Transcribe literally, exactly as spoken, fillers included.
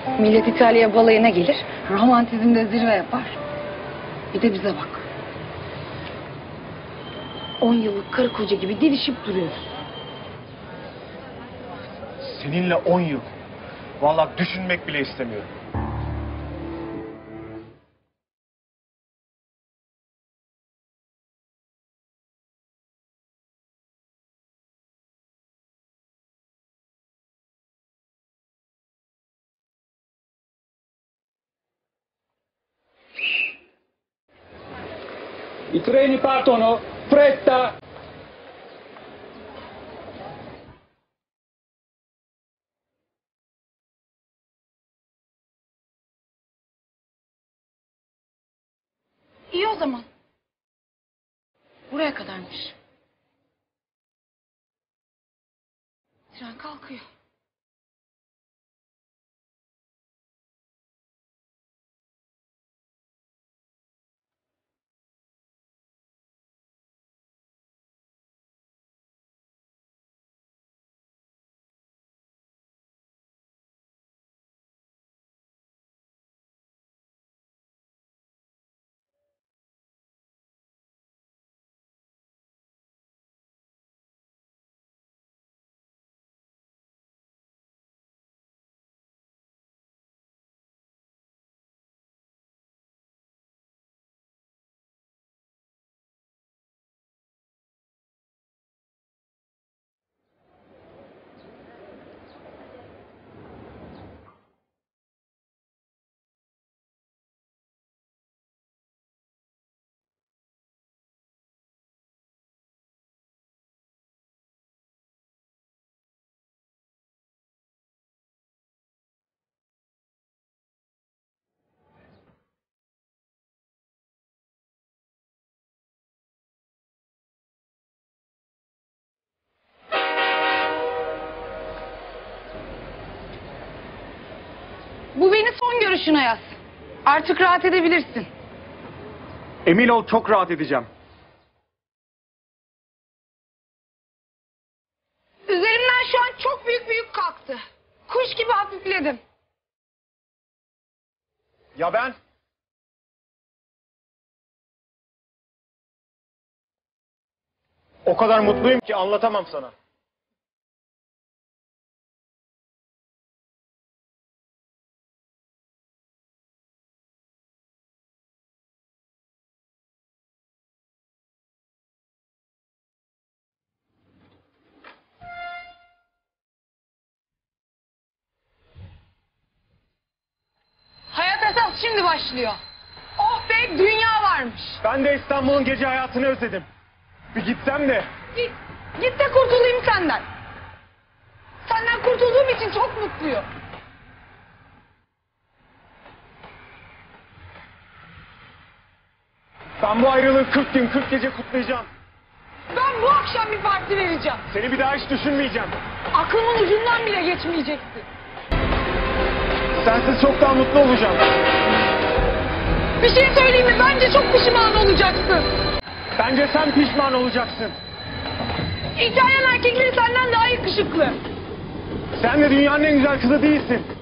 Millet İtalya balayına gelir, romantizmde zirve yapar. Bir de bize bak. On yıllık karı koca gibi didişip duruyoruz. Seninle on yıl. Vallahi düşünmek bile istemiyorum. I treni partono, fretta! İyi o zaman. Buraya kadarmış. Tren kalkıyor. Bu beni son görüşüne yaz. Artık rahat edebilirsin. Emin ol çok rahat edeceğim. Üzerimden şu an çok büyük bir yük kalktı. Kuş gibi hafifledim. Ya ben? O kadar mutluyum ki anlatamam sana. Hayat esas şimdi başlıyor. Oh be, dünya varmış. Ben de İstanbul'un gece hayatını özledim. Bir gitsem de. Git, git de kurtulayım senden. Senden kurtulduğum için çok mutluyum. Ben bu ayrılığı kırk gün kırk gece kutlayacağım. Ben bu akşam bir parti vereceğim. Seni bir daha hiç düşünmeyeceğim. Aklımın ucundan bile geçmeyeceksin. Sensiz çok daha mutlu olacağım. Bir şey söyleyeyim mi? Bence çok pişman olacaksın. Bence sen pişman olacaksın. İtalyan erkekleri senden daha yakışıklı. Sen de dünyanın en güzel kızı değilsin.